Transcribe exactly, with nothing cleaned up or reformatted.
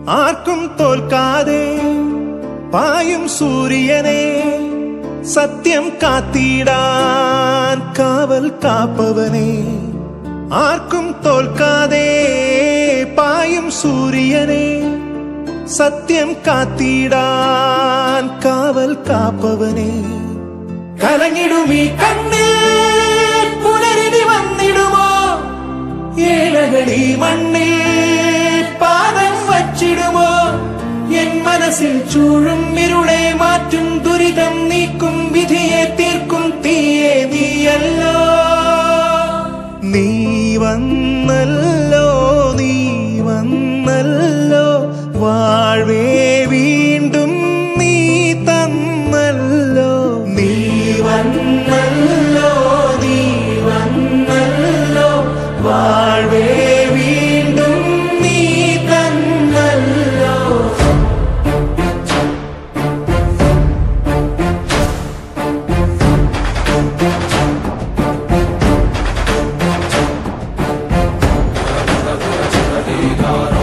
ആർക്കും തോൽക്കാതെ പായും സൂര്യനെ സത്യം കാത്തിടാൻ കാവൽ കാപ്പവനെ. ആർക്കും തോൽക്കാതെ പായും സൂര്യനെ സത്യം കാത്തിടാൻ കാവൽ കാപ്പവനെ. കലങ്ങിടുമീ കണ്ണിൽ പുലരിടി വന്നിടുമോ? ഏഴകളി മണ്ണിൽ പാദം വച്ചിടുമോ? എൻ മനസ്സിൽ ചൂഴും ഇരുളെ മാറ്റും ദുരിതം നീക്കും വിധിയെ തീർക്കും തീയെ നീയല്ലോ. നീ വന്നല്ലോ നീ വന്നല്ലോ വാഴ്വേ വീണ്ടും നീ തന്നല്ലോ. നീ വന്നല്ലോ നീ വന്നല്ലോ വാഴ്വേ വീണ്ടും നീ തന്നല്ലോ. God.